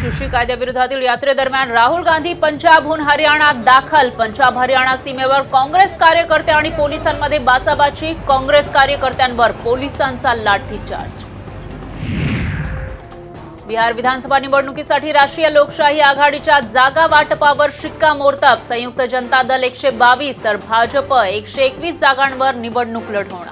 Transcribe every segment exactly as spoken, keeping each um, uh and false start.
कृषी कायद्याविरोधातील यात्रेदरम्यान राहुल गांधी पंजाबहून हरियाणात दाखल। पंजाब हरियाणा सीमेवर काँग्रेस कार्यकर्ते आणि पोलिसांमध्ये बाचाबाची। काँग्रेस कार्यकर्त्यांवर पोलिसांचा लाठीचार्ज। बिहार विधानसभा निवडणुकीसाठी राष्ट्रीय लोकशाही आघाडीच्या जागा वाटपावर शिक्कामोर्तब। संयुक्त जनता दल एकशे बावीस तर भाजप एकशे एकवीस जागांवर निवडणूक लढवणार।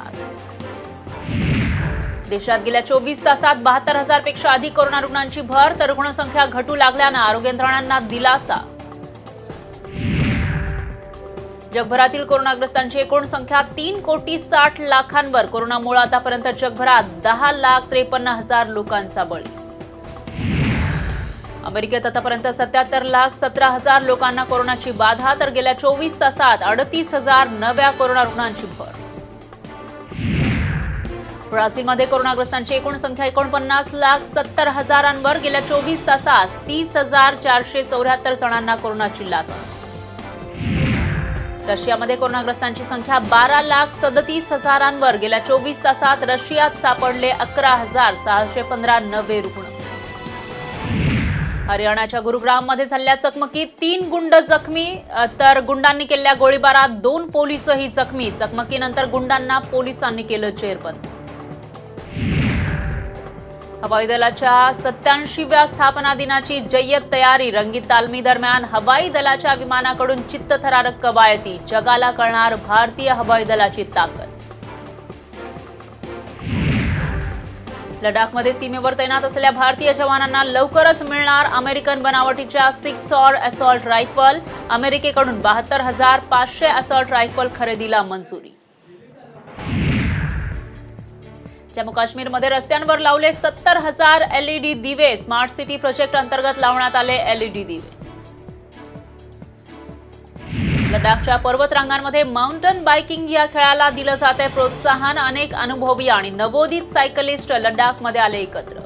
देशात गेल्या चोवीस तासात बहात्तर हजार पेक्षा अधिक कोरोना रुग्णांची भर, तर रुग्णसंख्या घटू लागल्यानं आरोग्य यंत्रणांना दिलासा। जगभरातील कोरोनाग्रस्तांची एकूण संख्या तीन कोटी साठ लाखांवर। कोरोनामुळे आतापर्यंत जगभरात दहा लाख त्रेपन्न हजार लोकांचा बळी। अमेरिकेत आतापर्यंत सत्याहत्तर लाख सतरा हजार लोकांना कोरोनाची बाधा, तर गेल्या चोवीस तासात अडतीस हजार नव्या कोरोना रुग्णांची भर। ब्राझीलमध्ये कोरोनाग्रस्तांची एकूण संख्या एकोणपन्नास लाख सत्तर हजारांवर। गेल्या चोवीस तासात तीस हजार चारशे चौऱ्याहत्तर जणांना कोरोनाची लागण। रशियामध्ये कोरोनाग्रस्तांची संख्या बारा लाख सदतीस हजारांवर। गेल्या चोवीस तासात रशियात सापडले अकरा हजार सहाशे पंधरा नवे रुग्ण। हरियाणाच्या गुरुग्राममध्ये झालेल्या चकमकीत तीन गुंड जखमी, तर गुंडांनी केलेल्या गोळीबारात दोन पोलीसही जखमी। चकमकीनंतर गुंडांना पोलिसांनी केलं जेरबंद। हवाई दलाच्या सत्याऐंशीव्या स्थापना दिनाची जय्यत तयारी। रंगीत तालमी दरम्यान हवाई दलाच्या विमानाकडून चित्तथरारक कवायती। जगाला कळणार भारतीय हवाई दलाची ताकद। लडाखमध्ये सीमेवर तैनात असलेल्या भारतीय जवानांना लवकरच मिळणार अमेरिकन बनावटीच्या सिक्स ऑर असॉल्ट रायफल। अमेरिकेकडून बहात्तर हजार पाचशे असॉल्ट रायफल खरेदीला मंजुरी। जम्मू काश्मीरमध्ये रस्त्यांवर लावले सत्तर हजार एलईडी दिवे। स्मार्ट सिटी प्रोजेक्ट अंतर्गत लावण्यात आले एलईडी दिवे। लडाखच्या पर्वत रांगांमध्ये माउंटन बायकिंग या खेळाला दिलं जाते प्रोत्साहन। अनेक अनुभवी आणि नवोदित सायकलिस्ट लडाखमध्ये आले एकत्र।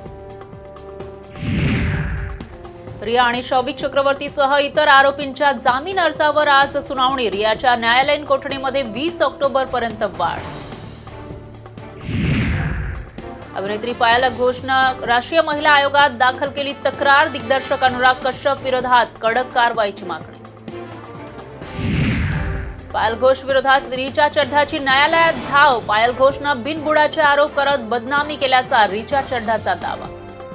रिया आणि शौविक चक्रवर्तीसह इतर आरोपींच्या जामीन अर्जावर आज सुनावणी। रियाच्या न्यायालयीन कोठडीमध्ये वीस ऑक्टोबर पर्यंत वाढ। अभिनेत्री पायल घोषनं राष्ट्रीय महिला आयोगात दाखल केली तक्रार। दिग्दर्शक अनुराग कश्यप विरोधात कडक कारवाईची मागणी। पायल घोष विरोधात रिचा चड्ढाची न्यायालयात धाव। पायल घोषनं बिनबुडाचे आरोप करत बदनामी केल्याचा रिचा चड्ढाचा दावा।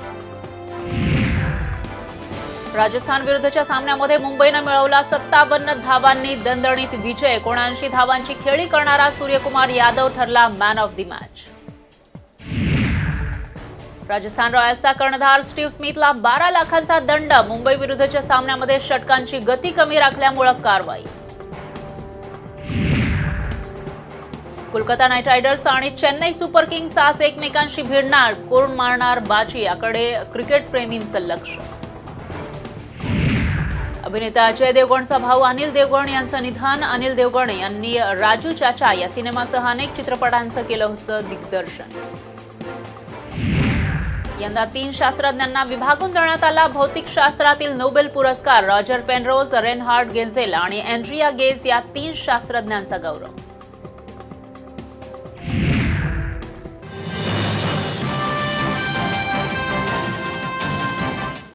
राजस्थान विरुद्धच्या सामन्यामध्ये मुंबईनं मिळवला सत्तावन्न धावांनी दणदणीत विजय। एकोणऐंशी धावांची खेळी करणारा सूर्यकुमार यादव ठरला man of the match. Rajasthan रॉयल्सचा कर्णधार स्टीव्ह स्मिथला बारा लाखांचा दंड। मुंबई विरुद्धच्या सामन्यामध्ये षटकांची गती कमी राखल्यामुळे कारवाई। कोलकाता नाईट रायडर्स आणि चेन्नई सुपर किंग्स आज एकमेकांशी भिडणार। कोण मारणार बाजी याकडे क्रिकेट प्रेमींचं लक्ष। अभिनेता अजय देवगणचा भाऊ अनिल देवगण यांचं निधन। अनिल देवगण यांनी राजू चाचा या सिनेमासह अनेक चित्रपटांचं केलं होतं दिग्दर्शन। यंदा तीन शास्त्रज्ञांना विभागून देण्यात आला भौतिकशास्त्रातील नोबेल पुरस्कार। रॉजर पेनरोज, रेनहार्ड गेन्झेल आणि अँड्रिया गेज या तीन शास्त्रज्ञांचा गौरव।